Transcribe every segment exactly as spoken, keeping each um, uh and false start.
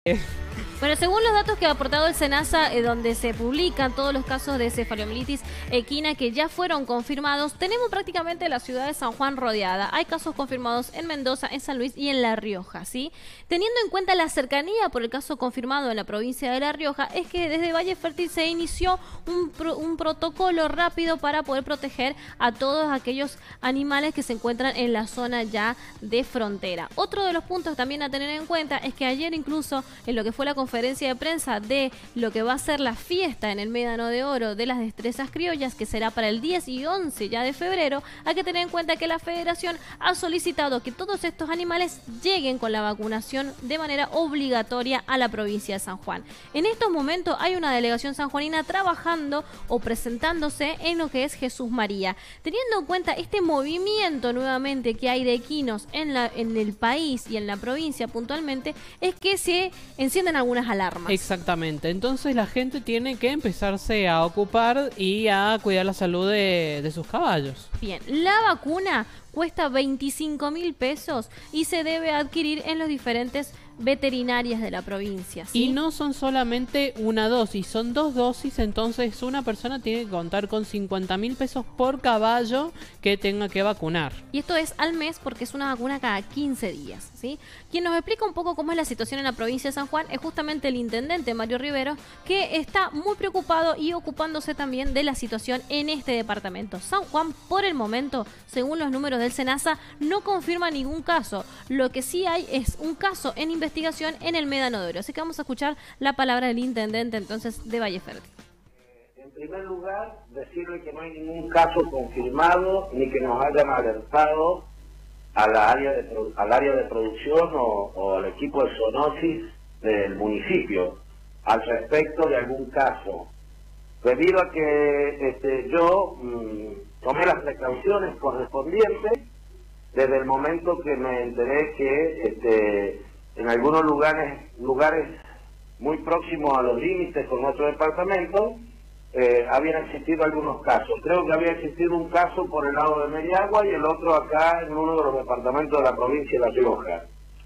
Bueno, según los datos que ha aportado el SENASA, eh, donde se publican todos los casos de cefalomielitis equina que ya fueron confirmados, tenemos prácticamente la ciudad de San Juan rodeada. Hay casos confirmados en Mendoza, en San Luis y en La Rioja, ¿sí? Teniendo en cuenta la cercanía por el caso confirmado en la provincia de La Rioja, es que desde Valle Fértil se inició un, pro, un protocolo rápido para poder proteger a todos aquellos animales que se encuentran en la zona ya de frontera. Otro de los puntos también a tener en cuenta es que ayer incluso en lo que fue la conferencia conferencia de prensa de lo que va a ser la fiesta en el Médano de Oro de las Destrezas Criollas, que será para el diez y once ya de febrero, hay que tener en cuenta que la Federación ha solicitado que todos estos animales lleguen con la vacunación de manera obligatoria a la provincia de San Juan. En estos momentos hay una delegación sanjuanina trabajando o presentándose en lo que es Jesús María. Teniendo en cuenta este movimiento nuevamente que hay de equinos en, la, en el país y en la provincia puntualmente, es que se encienden algunas alarmas. Exactamente, entonces la gente tiene que empezarse a ocupar y a cuidar la salud de, de sus caballos. Bien, la vacuna cuesta veinticinco mil pesos y se debe adquirir en los diferentes veterinarias de la provincia, ¿sí? Y no son solamente una dosis, son dos dosis, entonces una persona tiene que contar con cincuenta mil pesos por caballo que tenga que vacunar. Y esto es al mes porque es una vacuna cada quince días, ¿sí? Quien nos explica un poco cómo es la situación en la provincia de San Juan es justamente el intendente Mario Rivero, que está muy preocupado y ocupándose también de la situación en este departamento. San Juan, por el momento, según los números del SENASA, no confirma ningún caso. Lo que sí hay es un caso en investigación en el Médano de Oro. Así que vamos a escuchar la palabra del intendente entonces de Valle Fértil. En primer lugar, decirle que no hay ningún caso confirmado ni que nos hayan alertado a la área de, al área de producción o, o al equipo de zoonosis del municipio al respecto de algún caso. Debido a que este, yo mmm, tomé las precauciones correspondientes desde el momento que me enteré que este, en algunos lugares, lugares muy próximos a los límites con nuestro departamento, eh, habían existido algunos casos. Creo que había existido un caso por el lado de Mediagua y el otro acá en uno de los departamentos de la provincia de La Rioja.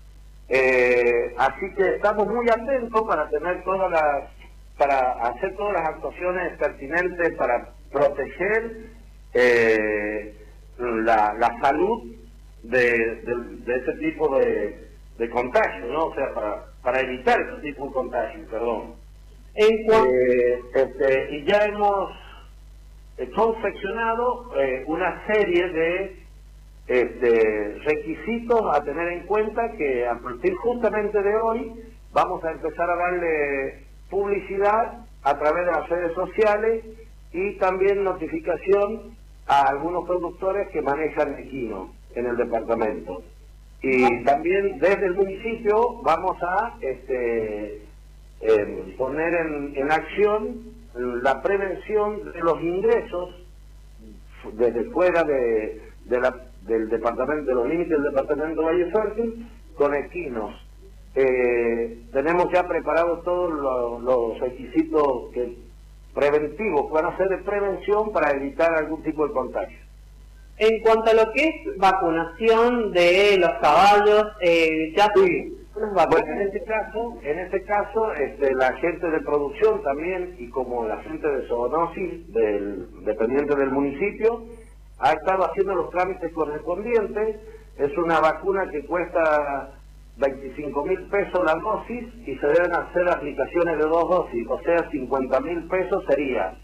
Eh, así que estamos muy atentos para tener todas las, para hacer todas las actuaciones pertinentes para proteger eh, la, la salud de, de, de ese tipo de de contagio, ¿no? O sea, para, para evitar ese tipo de contagio, perdón. En eh, este, y ya hemos eh, confeccionado eh, una serie de este, requisitos a tener en cuenta que a partir justamente de hoy vamos a empezar a darle publicidad a través de las redes sociales y también notificación a algunos productores que manejan equinos en el departamento. Y también desde el municipio vamos a este, eh, poner en, en acción la prevención de los ingresos desde fuera de, de la, del departamento, de los límites del departamento de Valle Fértil, con equinos. Eh, tenemos ya preparados todos los, los requisitos que, preventivos, van a ser de prevención para evitar algún tipo de contagio. En cuanto a lo que es vacunación de los caballos, eh, ya sí. Bueno, en este caso, en este caso, este, la gente de producción también y como la gente de zoonosis, del dependiente del municipio, ha estado haciendo los trámites correspondientes. Es una vacuna que cuesta veinticinco mil pesos la dosis y se deben hacer aplicaciones de dos dosis, o sea, cincuenta mil pesos sería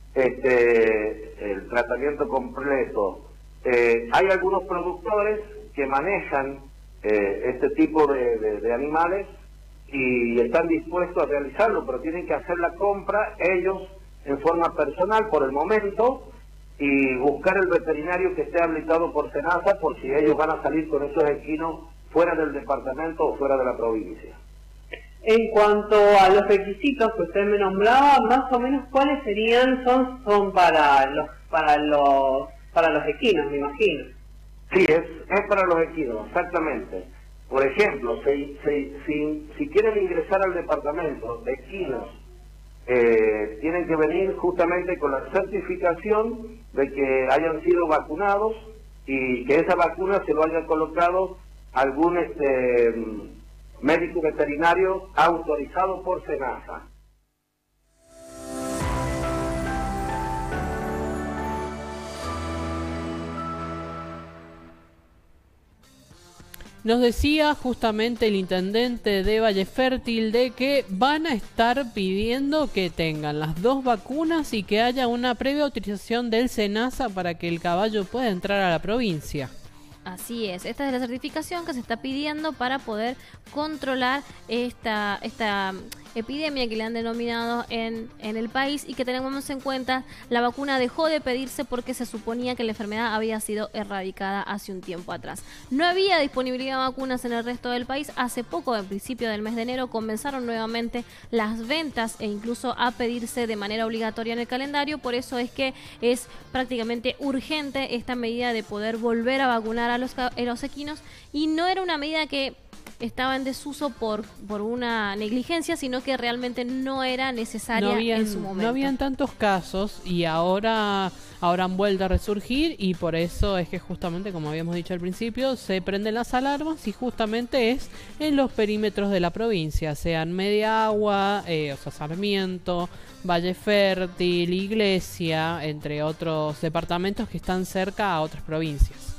este, el tratamiento completo. Eh, hay algunos productores que manejan eh, este tipo de, de, de animales y están dispuestos a realizarlo, pero tienen que hacer la compra ellos en forma personal por el momento y buscar el veterinario que esté habilitado por SENASA por si ellos van a salir con esos equinos fuera del departamento o fuera de la provincia. En cuanto a los requisitos que usted me nombraba, más o menos cuáles serían, son, son para los para los para los equinos, me imagino. Sí, es, es para los equinos, exactamente. Por ejemplo, si, si, si, si quieren ingresar al departamento de equinos, eh, tienen que venir justamente con la certificación de que hayan sido vacunados y que esa vacuna se lo haya colocado algún este médico veterinario autorizado por SENASA. Nos decía justamente el intendente de Valle Fértil de que van a estar pidiendo que tengan las dos vacunas y que haya una previa autorización del SENASA para que el caballo pueda entrar a la provincia. Así es, esta es la certificación que se está pidiendo para poder controlar esta, esta epidemia que le han denominado en, en el país, y que tenemos en cuenta, la vacuna dejó de pedirse porque se suponía que la enfermedad había sido erradicada hace un tiempo atrás. No había disponibilidad de vacunas en el resto del país. Hace poco, en principio del mes de enero, comenzaron nuevamente las ventas e incluso a pedirse de manera obligatoria en el calendario. Por eso es que es prácticamente urgente esta medida de poder volver a vacunar a los, a los equinos, y no era una medida que estaba en desuso por, por una negligencia, sino que realmente no era necesaria no habían, en su momento. No habían tantos casos y ahora, ahora han vuelto a resurgir, y por eso es que justamente, como habíamos dicho al principio, se prenden las alarmas, y justamente es en los perímetros de la provincia, sean Media Agua, eh, o sea, Sarmiento, Valle Fértil, Iglesia, entre otros departamentos que están cerca a otras provincias.